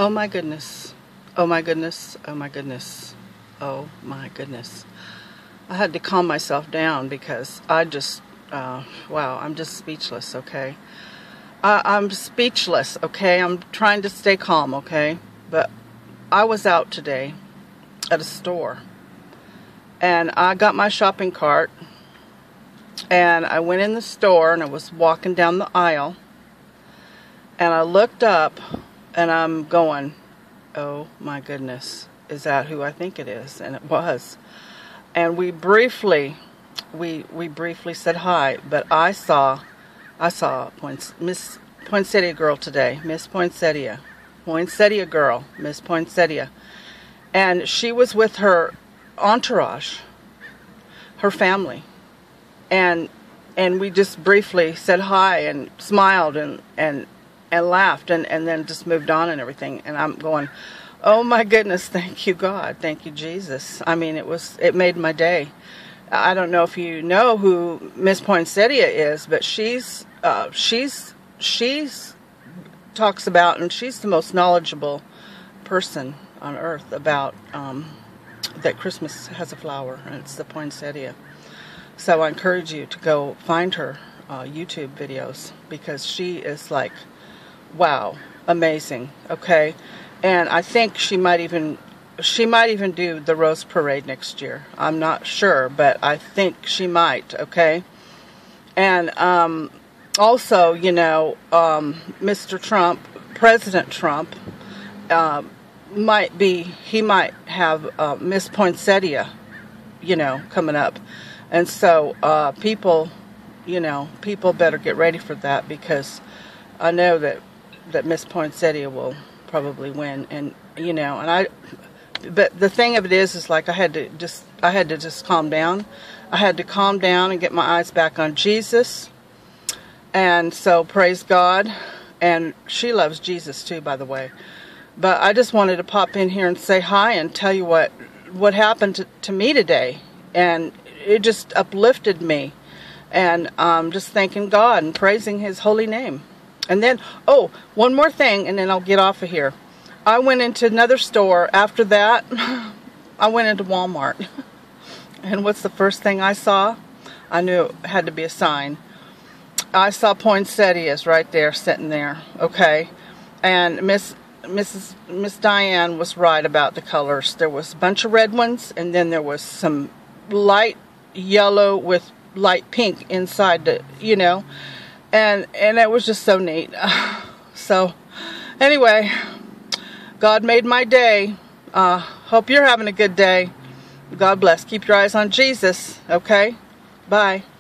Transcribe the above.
Oh my goodness. Oh my goodness. Oh my goodness. Oh my goodness. I had to calm myself down because I just, wow, I'm just speechless, okay? I'm speechless, okay? I'm trying to stay calm, okay? But I was out today at a store and I got my shopping cart and I went in the store and I was walking down the aisle and I looked up and I'm going, oh my goodness, is that who I think it is? And it was. And we briefly said hi, but I saw Miss Pointsettia girl today, Miss Pointsettia girl, Miss Pointsettia, and she was with her entourage, her family, and we just briefly said hi and smiled and laughed and then just moved on and everything. And I'm going, oh my goodness, thank you God, thank you Jesus. I mean, it made my day. I don't know if you know who Miss Pointsettia is, but she's talks about, and she's the most knowledgeable person on earth about that Christmas has a flower, and it's the poinsettia. So I encourage you to go find her YouTube videos, because she is like, wow, amazing, okay? And I think she might even do the Rose Parade next year. I'm not sure, but I think she might, okay? And also, you know, Mr. Trump, President Trump, he might have Miss Poinsettia, you know, coming up. And so people better get ready for that, because I know that Miss Poinsettia will probably win. And you know, but the thing of it is like I had to just calm down. I had to calm down and get my eyes back on Jesus. And so praise God. And she loves Jesus too, by the way. But I just wanted to pop in here and say hi and tell you what happened to me today. And it just uplifted me. And just thanking God and praising His holy name. And then, oh, one more thing, and then I'll get off of here. I went into another store. After that, I went into Walmart. And what's the first thing I saw? I knew it had to be a sign. I saw poinsettias right there, sitting there, okay? And Miss Diane was right about the colors. There was a bunch of red ones, and then there was some light yellow with light pink inside the, you know, and it was just so neat. So, anyway, God made my day. Hope you're having a good day. God bless. Keep your eyes on Jesus, okay? Bye.